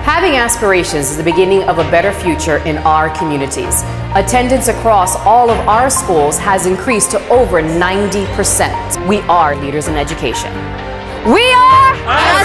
Having aspirations is the beginning of a better future in our communities. Attendance across all of our schools has increased to over 90%. We are leaders in education. We are